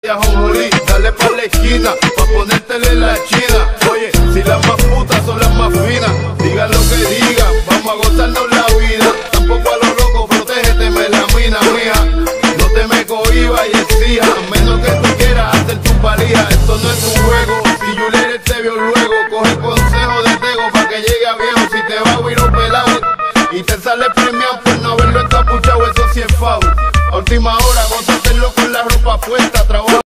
Jonjolí, dale pa' la esquina, pa' ponértele la china. Oye, si las más putas son las más finas, digan lo que digan, vamos a gozarnos la vida. Tampoco a los locos, protégete, melamina mía. No te me cohibas y exijas, menos que tú quieras hacer tu valía. Esto no es un juego, si Juliet te vio luego, coge el consejo de Tego pa' que llegue a viejo. Si te va a huir un pelado y te sale premiado por no haberlo encapuchado, eso sí es foul. A última hora, gózatelo con la ropa puesta, trabajo.